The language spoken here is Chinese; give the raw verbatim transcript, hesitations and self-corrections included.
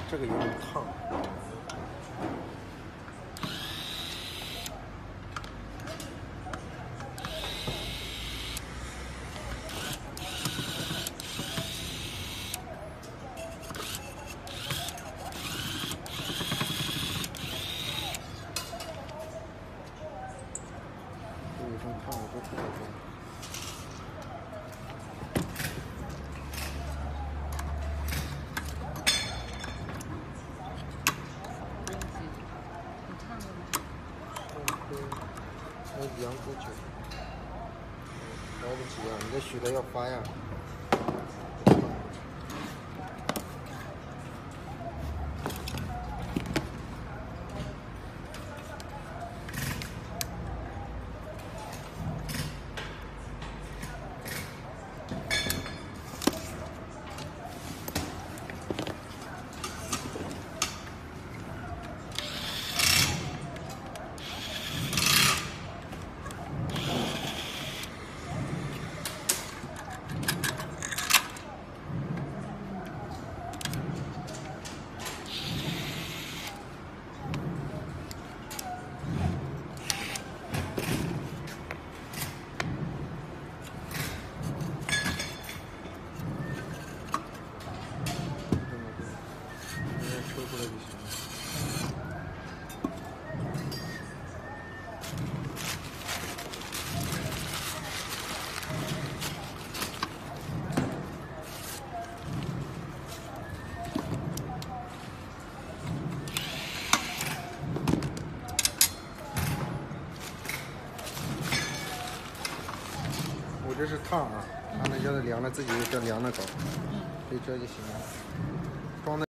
这个有点烫。这个先烫，我这烫一下。 还养多久？来不及啊！你这许的要发呀。抽出来就行了。我这是烫啊，他那叫凉了，自己就凉的搞，可以这就行了。装的。